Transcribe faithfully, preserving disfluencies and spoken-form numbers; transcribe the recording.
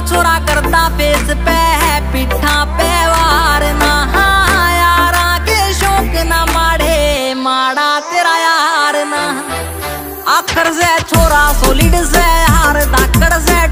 छोरा करता फेस पे है पिठा पे वार ना यारा के शौक ना माड़े माड़ा तेरा यार ना आखर से छोरा सोलिड से हार धाकड़ से